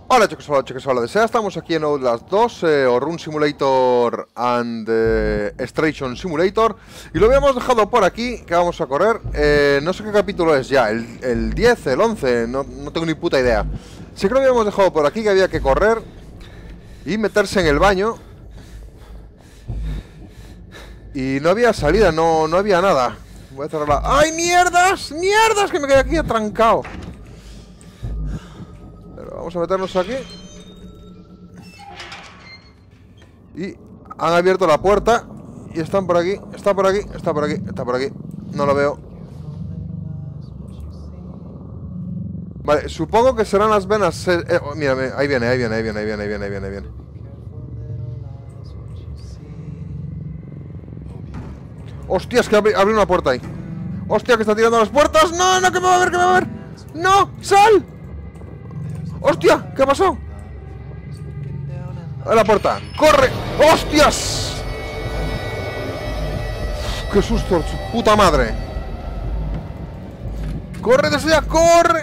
Hola chicos, hola de SEA, estamos aquí en Outlast 2, o Run Simulator and Extraction Simulator. Y lo habíamos dejado por aquí, que vamos a correr, no sé qué capítulo es ya, el 10, el 11, no tengo ni puta idea. Sí que lo habíamos dejado por aquí, que había que correr y meterse en el baño. Y no había salida, no había nada. Voy a cerrarla. ¡Ay, mierdas! ¡Mierdas! Que me quedé aquí atrancado. Pero vamos a meternos aquí. Y han abierto la puerta. Y están por aquí, está por aquí, está por aquí, está por aquí. No lo veo. Vale, supongo que serán las venas. Mírame, ahí viene, ahí viene, ahí viene, ahí viene, ahí viene, ahí viene, ahí viene. Hostias, que abrió una puerta ahí. Hostia, que está tirando las puertas. No, no, que me va a ver, que me va a ver. No, sal. ¡Hostia! ¿Qué pasó? A la puerta. ¡Corre! ¡Hostias! ¡Qué susto! ¡Su puta madre! ¡Corre desde allá! ¡Corre!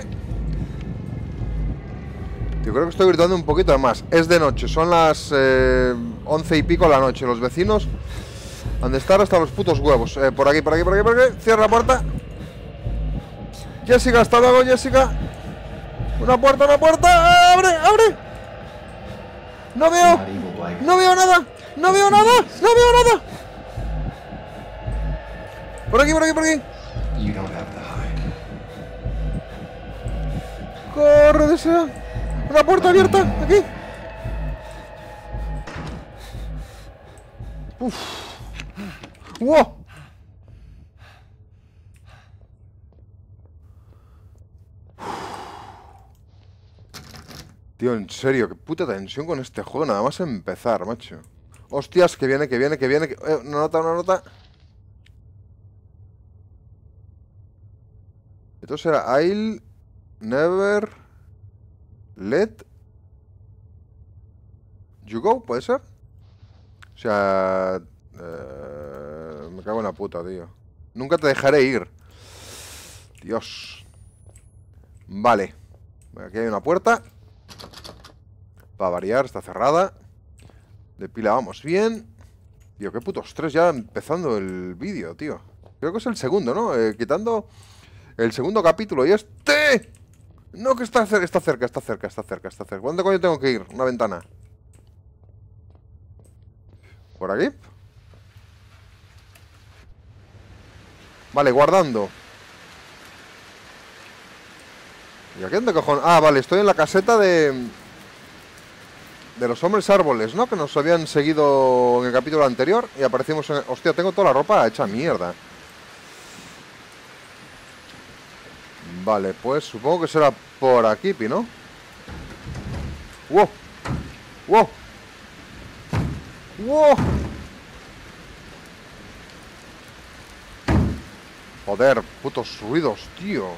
Yo creo que estoy gritando un poquito más. Es de noche. Son las 11 y pico de la noche. Los vecinos han de estar hasta los putos huevos. Por aquí, por aquí, por aquí, por aquí. Cierra la puerta. Jessica, hasta luego, Jessica. Una puerta, ¡abre, abre! No veo, no veo nada, no veo nada, no veo nada. Por aquí, por aquí, por aquí. Corre, desea. Una puerta abierta, aquí. Uf. ¡Wow! Tío, en serio, qué puta tensión con este juego, nada más empezar, macho. Hostias, que viene, que viene, que viene. Una nota, una nota. Esto será I'll never let you go, ¿puede ser? O sea... me cago en la puta, tío. Nunca te dejaré ir. Dios. Vale. Aquí hay una puerta. Para variar, está cerrada. De pila vamos bien. Tío, qué puto estrés ya empezando el vídeo, tío. Creo que es el segundo, ¿no? Quitando el segundo capítulo. Y este... No, que está cerca, está cerca, está cerca, está cerca, está cerca. ¿Dónde coño tengo que ir? Una ventana. ¿Por aquí? Vale, guardando. ¿Y aquí dónde cojones? Ah, vale, estoy en la caseta de los hombres árboles, ¿no? Que nos habían seguido en el capítulo anterior. Y aparecimos en... Hostia, tengo toda la ropa hecha mierda. Vale, pues supongo que será por aquí, ¿no? ¡Wow! ¡Wow! ¡Wow! Joder, putos ruidos, tío.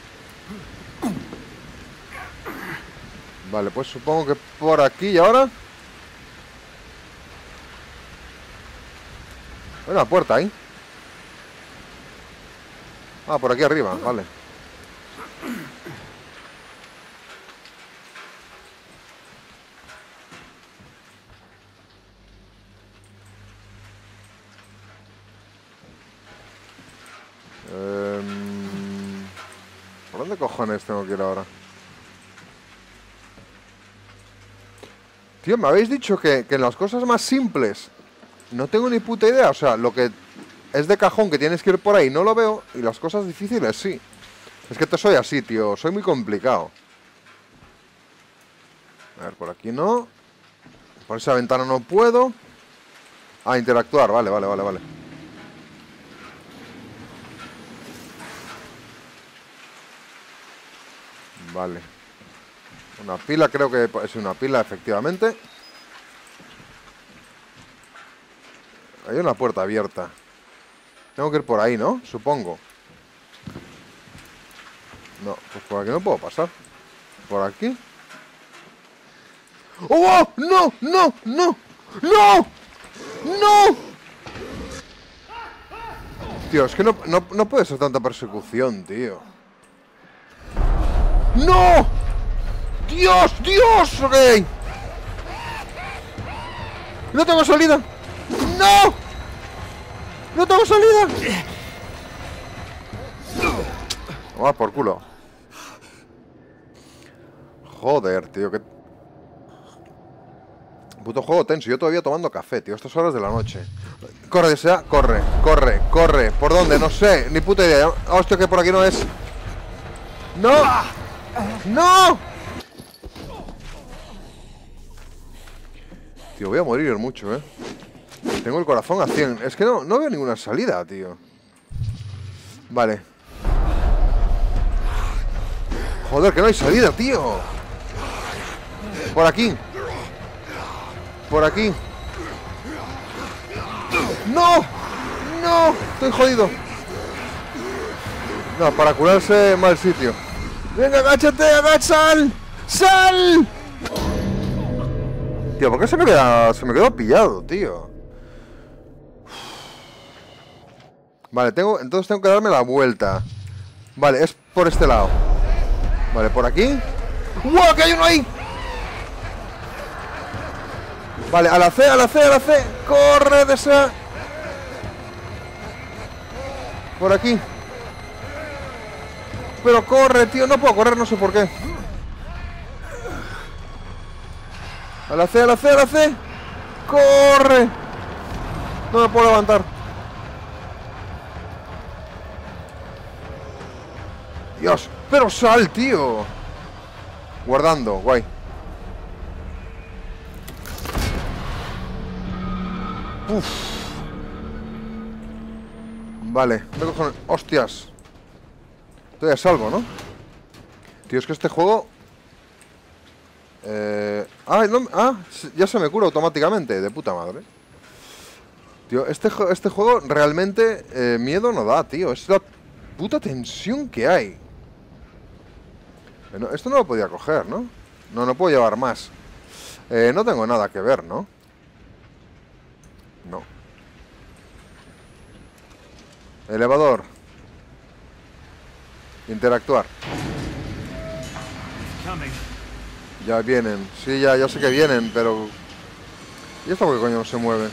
Vale, pues supongo que por aquí y ahora. Hay una puerta ahí. Ah, por aquí arriba, vale. ¿Por dónde cojones tengo que ir ahora? Tío, me habéis dicho que en las cosas más simples no tengo ni puta idea. O sea, lo que es de cajón que tienes que ir por ahí no lo veo. Y las cosas difíciles sí. Es que te soy así, tío. Soy muy complicado. A ver, por aquí no. Por esa ventana no puedo. Ah, interactuar. Vale, vale, vale, vale. Vale. Una pila, creo que es una pila, efectivamente. Hay una puerta abierta. Tengo que ir por ahí, ¿no? Supongo. No, pues por aquí no puedo pasar. ¿Por aquí? ¡Oh! ¡No! ¡No! ¡No! ¡No! ¡No! Tío, es que no puede ser tanta persecución, tío. ¡No! ¡Dios! ¡Dios! ¡Ok! ¡No tengo salida! ¡No! ¡No tengo salida! Vamos por culo. Joder, tío, que... Puto juego tenso. Yo todavía tomando café, tío. Estas horas de la noche. Corre, desea. Corre, corre, corre. ¿Por dónde? No sé. Ni puta idea. Hostia, que por aquí no es. ¡No! ¡No! Tío, voy a morir mucho, ¿eh? Tengo el corazón a 100. Es que no veo ninguna salida, tío. Vale. Joder, que no hay salida, tío. Por aquí. Por aquí. ¡No! ¡No! Estoy jodido. No, para curarse mal sitio. ¡Venga, agáchate! ¡Sal! ¡Sal! Tío, ¿por qué se me quedó pillado, tío? Vale, entonces tengo que darme la vuelta. Vale, es por este lado. Vale, por aquí. ¡Wow! ¡Que hay uno ahí! Vale, a la C, a la C, a la C. ¡Corre, desea! Por aquí. Pero corre, tío. No puedo correr, no sé por qué. A la C, a la C, a la C. ¡Corre! No me puedo levantar. Dios, pero sal, tío. Guardando, guay. Uf. Vale, me cojo... Hostias. Estoy a salvo, ¿no? Tío, es que este juego... ya se me cura automáticamente. De puta madre. Tío, este juego realmente miedo no da, tío. Es la puta tensión que hay. Bueno, esto no lo podía coger, ¿no? No puedo llevar más. No tengo nada que ver, ¿no? No. Elevador. Interactuar. Ya vienen. Sí, ya sé que vienen, pero... ¿Y esto por qué coño no se mueve?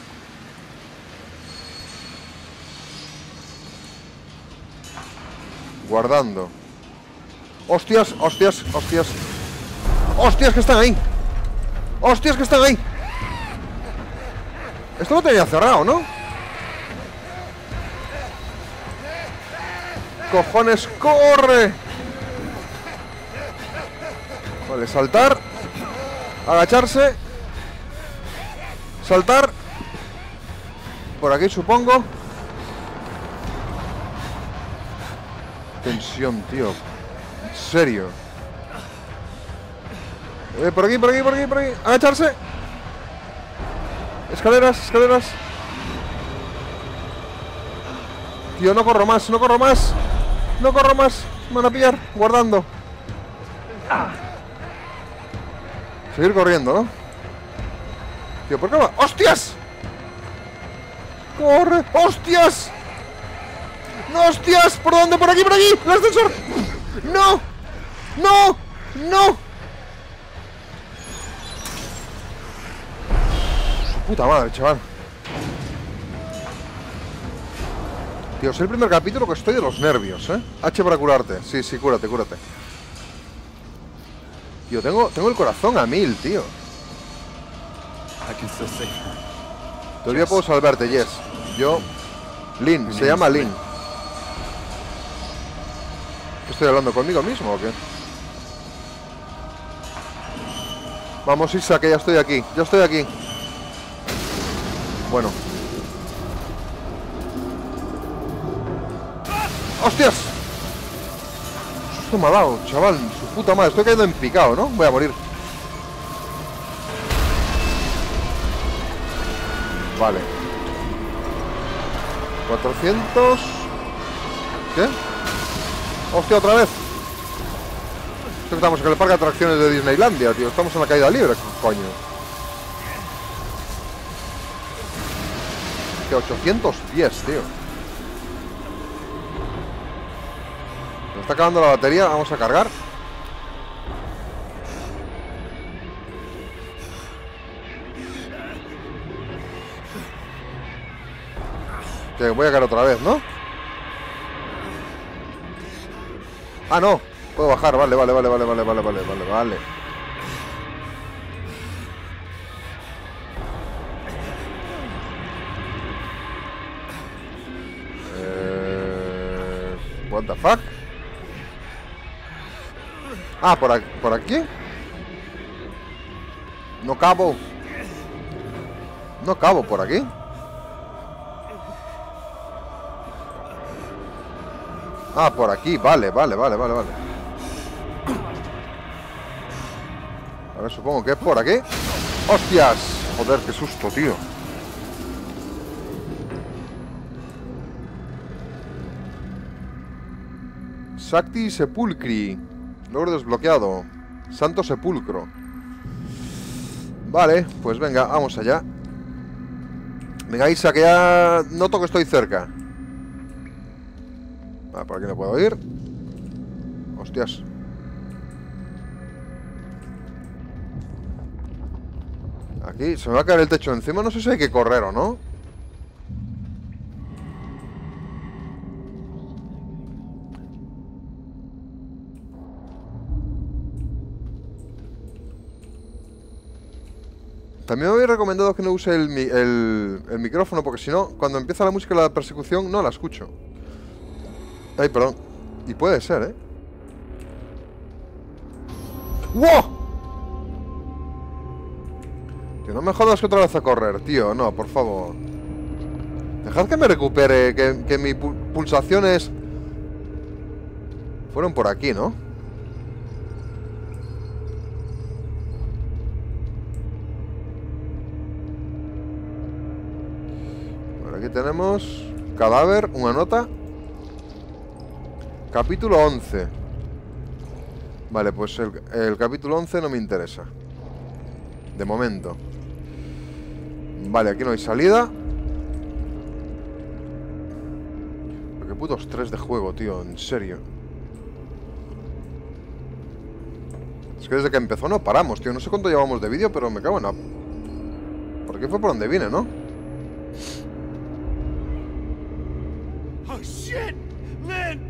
Guardando. ¡Hostias! ¡Hostias! ¡Hostias! ¡Hostias que están ahí! ¡Hostias que están ahí! Esto lo tenía cerrado, ¿no? ¡Cojones! ¡Corre! Vale, saltar. Agacharse. Saltar. Por aquí, supongo. Tensión, tío. En serio. Por aquí, por aquí, por aquí, por aquí. Agacharse. Escaleras, escaleras. Tío, no corro más, no corro más. No corro más. Me van a pillar. Guardando. Seguir corriendo, ¿no? Tío, ¿por qué va? ¡Hostias! ¡Corre! ¡Hostias! ¡No, hostias! ¿Por dónde? ¡Por aquí, por aquí! ¡El ascensor! ¡No! ¡No! ¡No! Su puta madre, chaval. Tío, es el primer capítulo que estoy de los nervios, ¿eh? H para curarte. Sí, sí, cúrate, cúrate. Tío, tengo el corazón a 1000, tío. Todavía puedo salvarte, Jess. Yo... Lynn, se llama Lynn. ¿Estoy hablando conmigo mismo o qué? Vamos, Isa, que ya estoy aquí. Ya estoy aquí. Bueno. ¡Hostias! Susto me ha dado, chaval. Su puta madre. Estoy cayendo en picado, ¿no? Voy a morir. Vale. 400... ¿Qué? ¡Hostia, otra vez! Estamos en el parque de atracciones de Disneylandia, tío. Estamos en la caída libre, coño. Que 810, tío. Me está acabando la batería. Vamos a cargar. Que voy a caer otra vez, ¿no? Ah, no. Puedo bajar, vale. What the fuck? Ah, por aquí. No cabo. No cabo por aquí. Ah, por aquí, vale. A ver, supongo que es por aquí. ¡Hostias! Joder, qué susto, tío. Shakti Sepulcri. Logro desbloqueado. Santo Sepulcro. Vale, pues venga, vamos allá. Venga, Isa, que ya noto que estoy cerca. Ah, por aquí no puedo ir. Hostias. Aquí se me va a caer el techo encima. No sé si hay que correr o no. También me habéis recomendado que no use el micrófono, porque si no, cuando empieza la música de la persecución, no la escucho. Ay, perdón. Y puede ser, ¿eh? ¡Wow! Tío, no me jodas que otra vez a correr, tío. No, por favor. Dejad que me recupere, que mis pulsaciones fueron por aquí, ¿no? Por aquí tenemos cadáver, una nota. Capítulo 11. Vale, pues el capítulo 11 no me interesa. De momento. Vale, aquí no hay salida. Pero qué puto estrés de juego, tío, en serio. Es que desde que empezó no paramos, tío. No sé cuánto llevamos de vídeo, pero me cago en la... ¿Por qué fue por donde vine, no? Oh, shit! Lynn!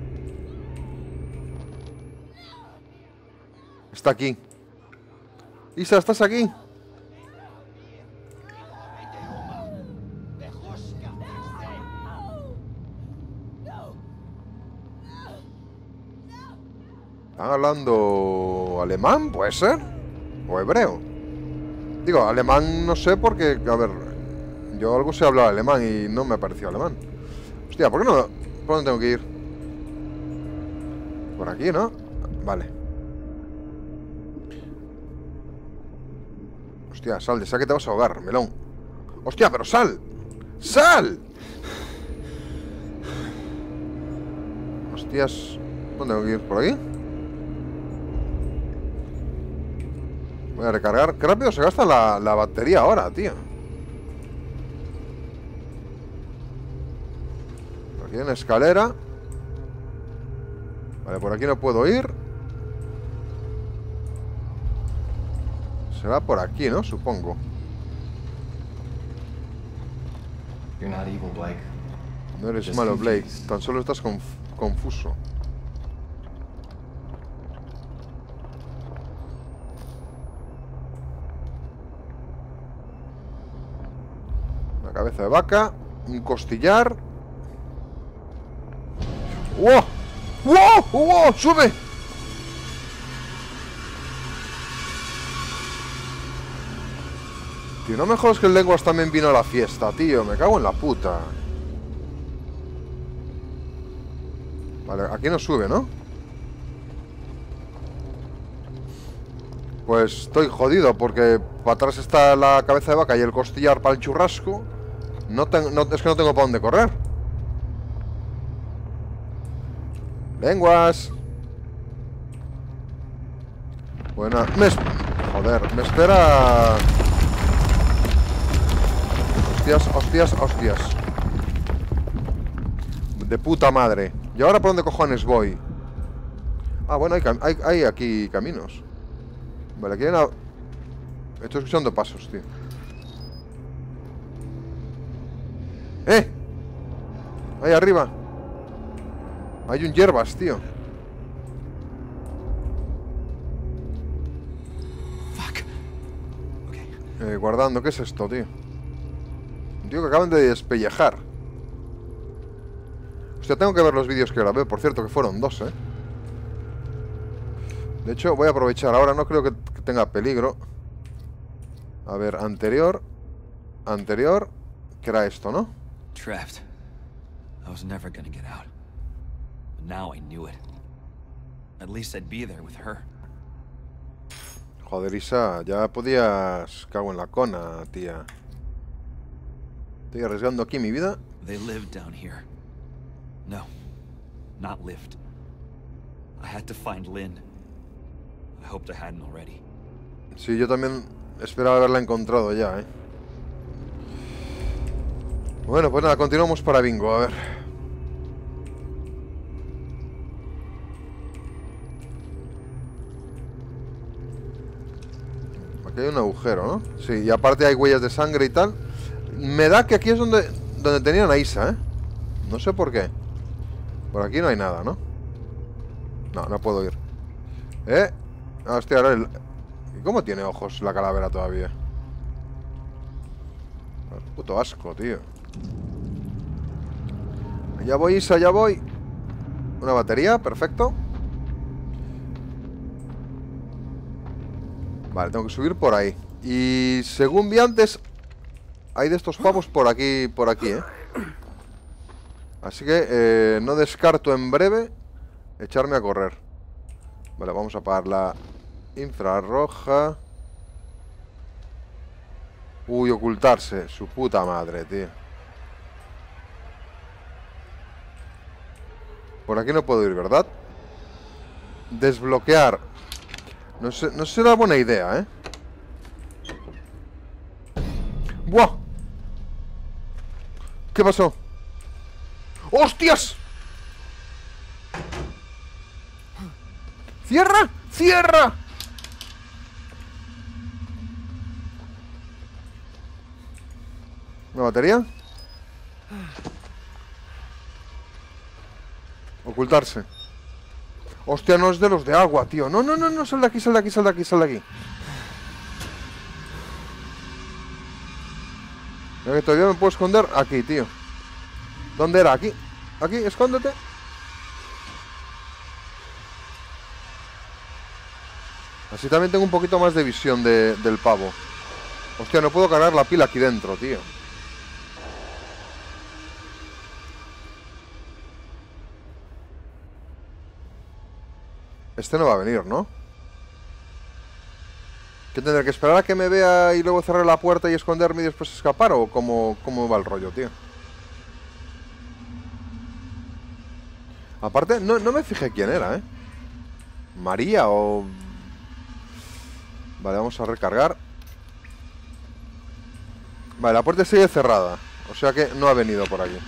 Está aquí. Isa, ¿estás aquí? ¿Están hablando alemán? ¿Puede ser? ¿O hebreo? Digo, alemán no sé porque, a ver, yo algo sé hablar alemán y no me ha parecido alemán. Hostia, ¿por qué no? ¿Por dónde tengo que ir? Por aquí, ¿no? Vale. Hostia, sal, de esa que te vas a ahogar, melón. Hostia, pero sal. ¡Sal! Hostias. ¿Dónde tengo que ir? ¿Por aquí? Voy a recargar. Qué rápido se gasta la batería ahora, tío. Por aquí hay una escalera. Vale, por aquí no puedo ir. Será por aquí, ¿no? Supongo. You're not evil, Blake. No eres Just malo, Blake. confused. Tan solo estás confuso. Una cabeza de vaca. Un costillar. ¡Wow! ¡Wow! ¡Wow! ¡Sube! Tío, no me jodas que el Lenguas también vino a la fiesta, tío. Me cago en la puta. Vale, aquí no sube, ¿no? Pues estoy jodido porque para atrás está la cabeza de vaca y el costillar para el churrasco. Es que no tengo para dónde correr. Lenguas. Buena. Joder, me espera. Hostias. De puta madre. ¿Y ahora por dónde cojones voy? Ah, bueno, hay aquí caminos. Vale, aquí hay una... Estoy escuchando pasos, tío. ¡Eh! Ahí arriba. Hay un hierbas, tío. Fuck. Okay. Guardando, ¿qué es esto, tío? Un tío que acaban de despellejar. Hostia, tengo que ver los vídeos que grabé. Por cierto, que fueron 2, ¿eh? De hecho, voy a aprovechar. Ahora no creo que tenga peligro. A ver, anterior. Anterior. Que era esto, ¿no? Trapped. I was never gonna get out. But now I knew it. At least I'd be there with her. Joder, Isa, ya podías... Cago en la cona, tía. Estoy arriesgando aquí mi vida. They lived down here. No, not lived. I had to find Lynn. I hoped I hadn't already. Sí, yo también esperaba haberla encontrado ya, ¿eh? Bueno, pues nada, continuamos para bingo, a ver. Aquí hay un agujero, ¿no? Sí, y aparte hay huellas de sangre y tal. Me da que aquí es donde tenían a Isa, ¿eh? No sé por qué. Por aquí no hay nada, ¿no? No, no puedo ir. Ah, hostia, ahora el... ¿Cómo tiene ojos la calavera todavía? Puto asco, tío. Ya voy, Isa, ya voy. Una batería, perfecto. Vale, tengo que subir por ahí. Y según vi antes, hay de estos pavos por aquí, ¿eh? Así que no descarto en breve echarme a correr. Vale, vamos a apagar la infrarroja. Uy, ocultarse. Su puta madre, tío. Por aquí no puedo ir, ¿verdad? Desbloquear. No será buena idea, ¿eh? ¡Buah! ¿Qué pasó? ¡Hostias! ¡Cierra! ¡Cierra! ¿Una batería? Ocultarse. Hostia, no es de los de agua, tío. No, no, no, no, sal de aquí, sal de aquí, sal de aquí, sal de aquí. Mira que todavía me puedo esconder aquí, tío. ¿Dónde era? Aquí. Aquí, escóndete. Así también tengo un poquito más de visión del pavo. Hostia, no puedo cargar la pila aquí dentro, tío. Este no va a venir, ¿no? ¿Qué tendré que esperar a que me vea y luego cerrar la puerta y esconderme y después escapar? ¿O cómo va el rollo, tío? Aparte, no me fijé quién era, ¿eh? María o... Vale, vamos a recargar. Vale, la puerta sigue cerrada. O sea que no ha venido por aquí.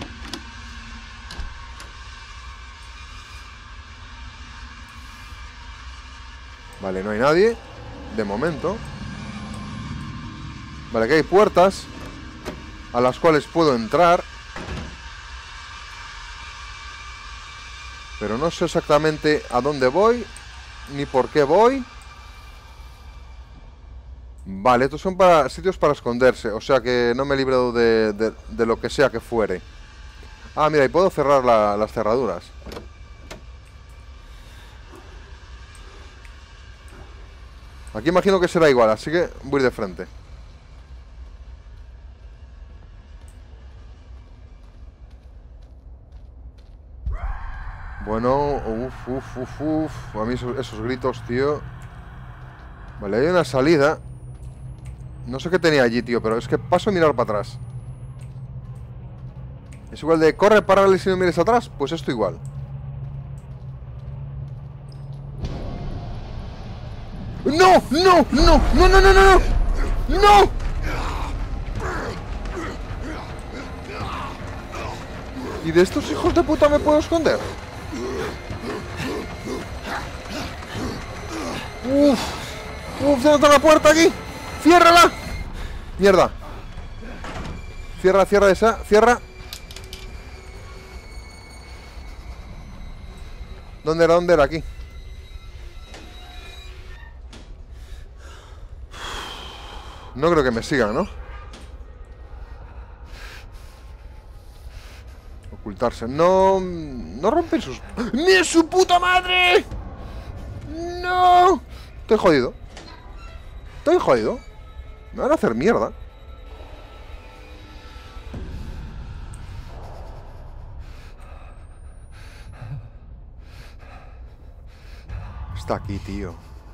Vale, no hay nadie. De momento. Vale, aquí hay puertas a las cuales puedo entrar. Pero no sé exactamente a dónde voy, ni por qué voy. Vale, estos son sitios para esconderse. O sea que no me he librado de lo que sea que fuere. Ah, mira, y puedo cerrar las cerraduras. Aquí imagino que será igual, así que voy a ir de frente. Bueno, a mí esos gritos, tío. Vale, hay una salida. No sé qué tenía allí, tío, pero es que paso a mirar para atrás. Es igual de corre, párale si no mires atrás. Pues esto igual. ¡No! ¡No! ¡No! ¡No! ¡No! ¡No! ¡No! ¡No! ¿Y de estos hijos de puta me puedo esconder? ¡Uf! ¡Uf! ¿Dónde está la puerta aquí? ¡Ciérrala! ¡Mierda! Cierra esa, cierra. ¿Dónde era? ¿Dónde era? Aquí. No creo que me sigan, ¿no? Ocultarse. No... No rompen sus... ¡Ni su puta madre! ¡No! Estoy jodido. Estoy jodido. Me van a hacer mierda. Está aquí, tío.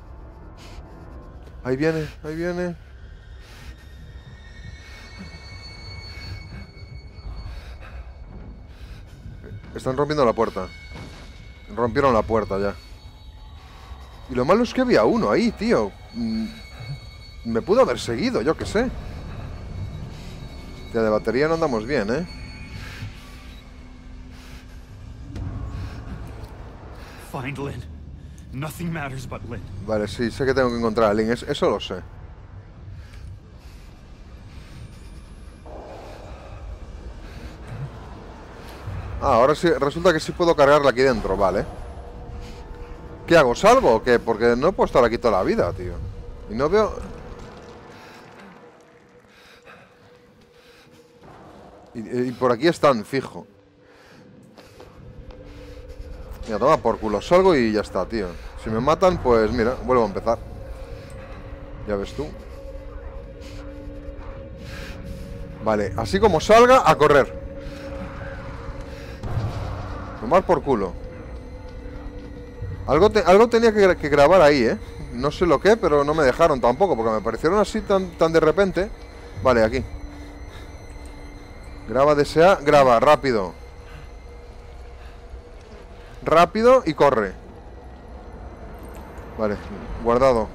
Ahí viene, ahí viene. Están rompiendo la puerta. Rompieron la puerta ya. Y lo malo es que había uno ahí, tío. Me pudo haber seguido, yo qué sé. Hostia, de batería no andamos bien, ¿eh? Find Lynn. Nothing matters but Lynn. Vale, sí, sé que tengo que encontrar a Lynn. Eso lo sé. Ah, ahora sí, resulta que sí puedo cargarla aquí dentro, vale. ¿Qué hago? ¿Salgo o qué? Porque no puedo estar aquí toda la vida, tío. Y no veo... Y por aquí están, fijo. Mira, toma por culo. Salgo y ya está, tío. Si me matan, pues mira, vuelvo a empezar. Ya ves tú. Vale, así como salga, a correr. Tomar por culo. Algo tenía que grabar ahí, ¿eh? No sé lo que, pero no me dejaron tampoco, porque me parecieron así tan de repente. Vale, aquí. Graba DSA, graba, rápido. Rápido y corre. Vale, guardado.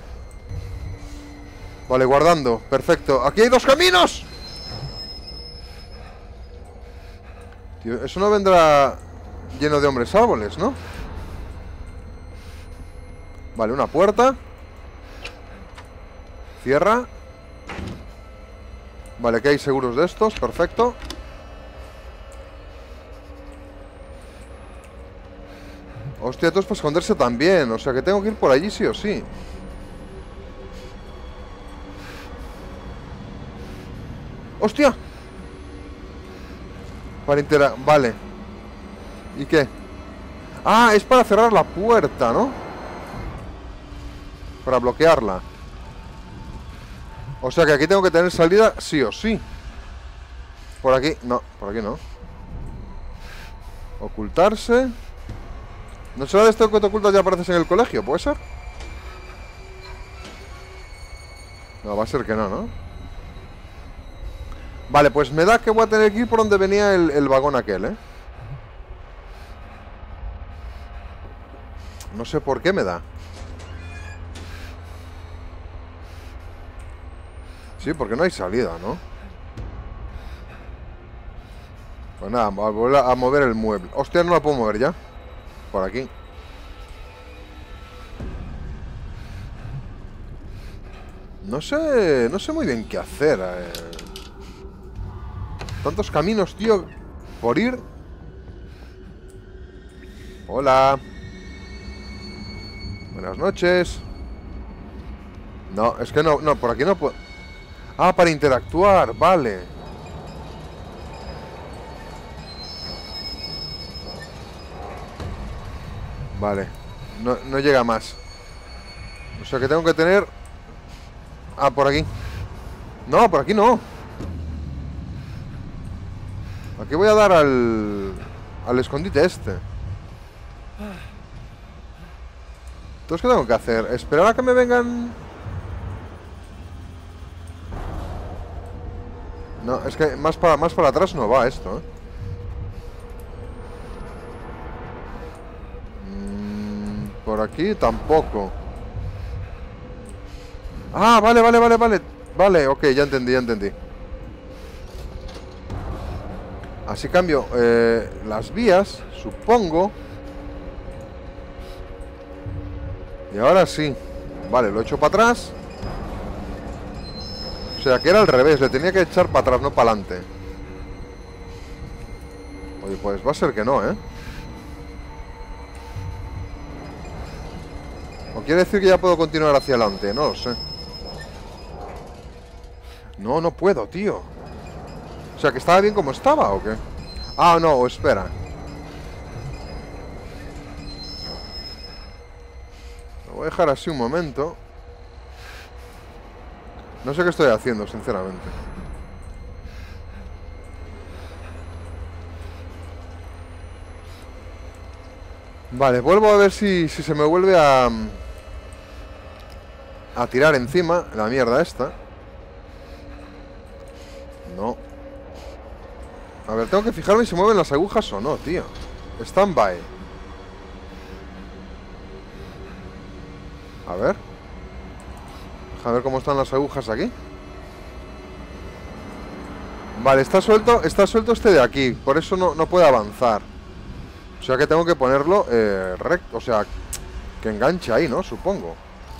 Vale, guardando, perfecto. ¡Aquí hay dos caminos! Tío, eso no vendrá lleno de hombres árboles, ¿no? Vale, una puerta. Cierra. Vale, que hay seguros de estos, perfecto. Hostia, esto es para esconderse también. O sea que tengo que ir por allí sí o sí. ¡Hostia! Para Vale. ¿Y qué? Ah, es para cerrar la puerta, ¿no? Para bloquearla. O sea que aquí tengo que tener salida sí o sí. Por aquí, no, por aquí no. Ocultarse. ¿No será de esto que te ocultas y apareces en el colegio? ¿Puede ser? No, va a ser que no, ¿no? Vale, pues me da que voy a tener que ir por donde venía el vagón aquel, ¿eh? No sé por qué me da. Sí, porque no hay salida, ¿no? Pues nada, voy a volver a mover el mueble. Hostia, no la puedo mover ya. Por aquí. No sé muy bien qué hacer. Tantos caminos, tío, por ir. Hola. Buenas noches. No, es que no, por aquí no puedo. Ah, para interactuar, vale. Vale, no llega más. O sea que tengo que tener... Ah, por aquí. No, por aquí no. Aquí voy a dar al escondite este. Entonces, ¿qué tengo que hacer? ¿Esperar a que me vengan...? No, es que más para atrás no va esto, ¿eh? Por aquí tampoco. Ah, vale. Vale, ok, ya entendí. Así cambio las vías, supongo. Y ahora sí. Vale, lo he hecho para atrás. O sea, que era al revés. Le tenía que echar para atrás, no para adelante. Oye, pues va a ser que no, ¿eh? quiere decir que ya puedo continuar hacia adelante, no lo sé. No, no puedo, tío. O sea, ¿que estaba bien como estaba o qué? Ah, no, o espera. Lo voy a dejar así un momento. No sé qué estoy haciendo, sinceramente. Vale, vuelvo a ver si se me vuelve a tirar encima la mierda esta. No. A ver, tengo que fijarme si se mueven las agujas o no, tío. Stand by. A ver. A ver cómo están las agujas aquí. Vale, está suelto este de aquí. Por eso no puede avanzar. O sea que tengo que ponerlo recto. O sea, que enganche ahí, ¿no? Supongo.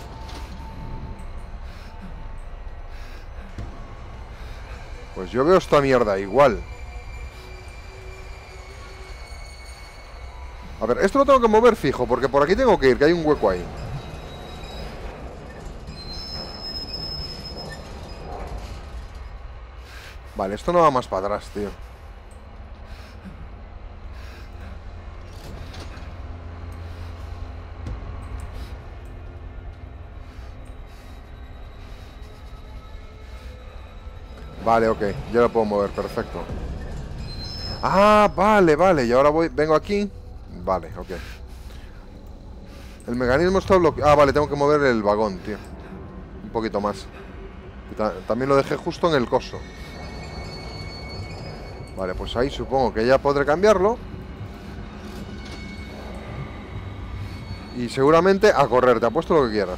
Pues yo veo esta mierda igual. A ver, esto lo tengo que mover fijo, porque por aquí tengo que ir, que hay un hueco ahí. Vale, esto no va más para atrás, tío. Vale, ok, ya lo puedo mover, perfecto. Ah, vale, vale, y ahora vengo aquí. Vale, ok. El mecanismo está bloqueado. Ah, vale, tengo que mover el vagón, tío. Un poquito más. También lo dejé justo en el coso. Vale, pues ahí supongo que ya podré cambiarlo. Y seguramente a correr, te apuesto lo que quieras.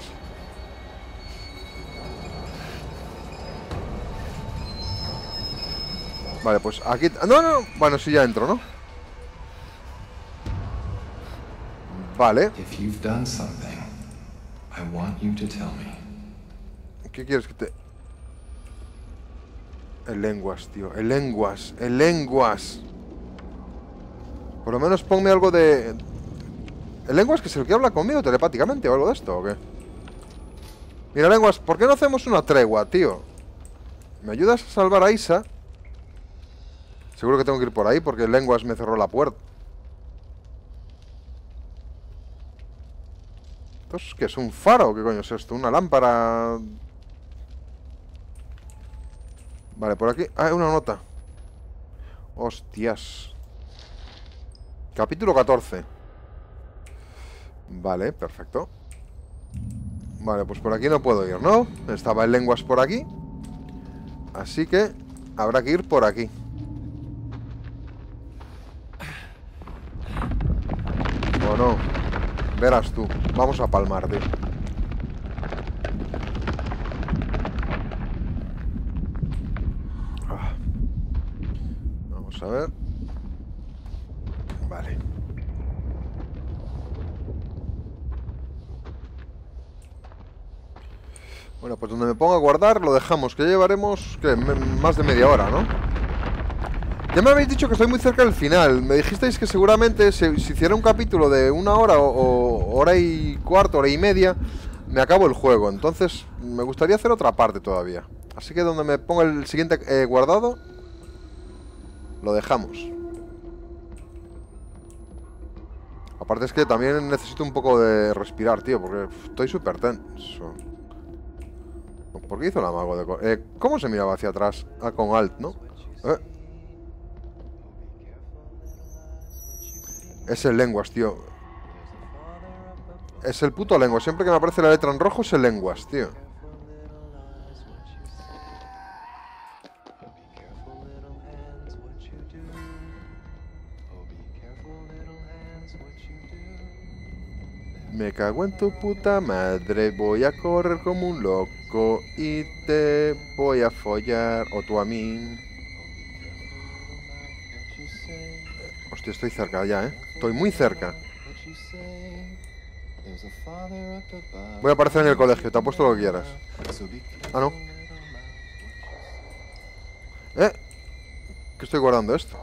Vale, pues aquí... No, no, bueno, sí ya entro, ¿no? Vale. If you've done something, I want you to tell me. ¿Qué quieres que te...? El lenguas, tío. El lenguas. El lenguas. Por lo menos ponme algo de... ¿El lenguas que es el que habla conmigo telepáticamente o algo de esto o qué? Mira, lenguas, ¿por qué no hacemos una tregua, tío? ¿Me ayudas a salvar a Isa? Seguro que tengo que ir por ahí porque el lenguas me cerró la puerta. ¿Esto es qué? ¿Es un faro? ¿Qué coño es esto? ¿Una lámpara? Vale, por aquí... Ah, una nota. Hostias. Capítulo 14. Vale, perfecto. Vale, pues por aquí no puedo ir, ¿no? Estaba el lenguas por aquí. Así que habrá que ir por aquí. ¿O no? Verás tú. Vamos a palmar, tío. Vamos a ver. Vale. Bueno, pues donde me ponga a guardar lo dejamos, que ya llevaremos ¿qué? Más de media hora, ¿no? Ya me habéis dicho que estoy muy cerca del final. Me dijisteis que seguramente si hiciera un capítulo de una hora o hora y cuarto, hora y media, me acabo el juego. Entonces me gustaría hacer otra parte todavía. Así que donde me ponga el siguiente guardado, lo dejamos. Aparte es que también necesito un poco de respirar, tío, porque estoy súper tenso. ¿Por qué hizo el amago de... ¿Cómo se miraba hacia atrás? Ah, con Alt, ¿no? Es el lenguas, tío. Es el puto lenguas. Siempre que me aparece la letra en rojo es el lenguas, tío. Me cago en tu puta madre. Voy a correr como un loco y te voy a follar. O tú a mí. Hostia, estoy cerca ya, ¿eh? Estoy muy cerca. Voy a aparecer en el colegio, te apuesto lo que quieras. Ah, no. ¿Qué estoy guardando esto?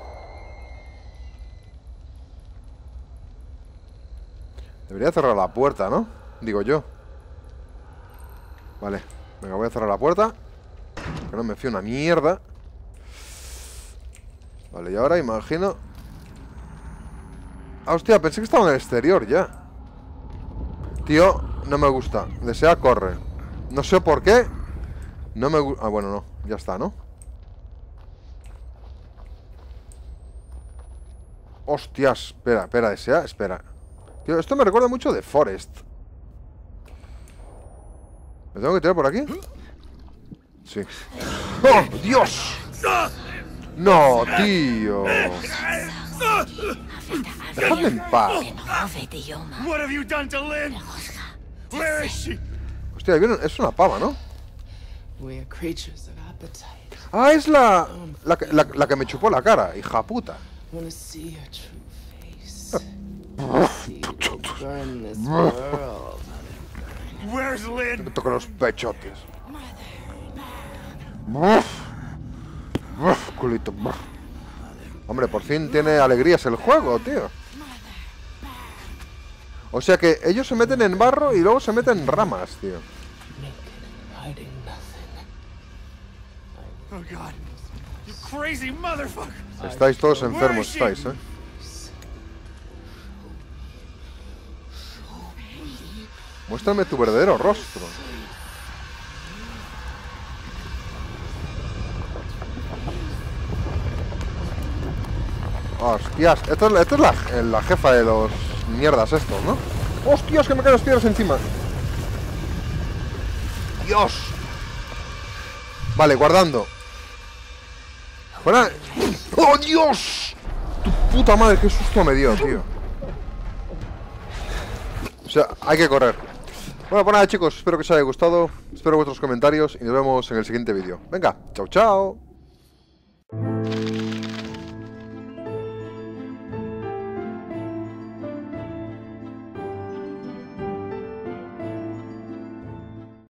Debería cerrar la puerta, ¿no? Digo yo. Vale. Venga, voy a cerrar la puerta. Que no me fío una mierda. Vale, y ahora imagino... Ah, hostia, pensé que estaba en el exterior ya. Tío, no me gusta. Desea, corre. No sé por qué. No me gusta... Ah, bueno, no. Ya está, ¿no? Hostias, espera, espera, desea, espera. Tío, esto me recuerda mucho de Forest. ¿Me tengo que tirar por aquí? Sí. ¡Oh, Dios! No, tío. Dejadme en paz. What have you done to Lynn? Where is she? Hostia, es una pava, ¿no? We are creatures of appetite. Ah, es la que me chupó la cara, hija puta. Want to see her true face. See what burn this world. Where's Me Lynn? toco los pechotes. Uf, uf, culito. Uf. Hombre, por fin tiene alegrías el juego, tío. O sea que ellos se meten en barro y luego se meten en ramas, tío. Naked, hiding nothing. Oh God! You crazy motherfucker! Estáis todos enfermos, estáis, ¿eh? Muéstrame tu verdadero rostro. Hostias, esto es la jefa de los mierdas estos, ¿no? Hostias, que me caen las piedras encima. Dios. Vale, guardando. Fuera. ¡Oh, Dios! Tu puta madre, qué susto me dio, tío. O sea, hay que correr. Bueno, pues nada, chicos, espero que os haya gustado. Espero vuestros comentarios y nos vemos en el siguiente vídeo. Venga, chao, chao.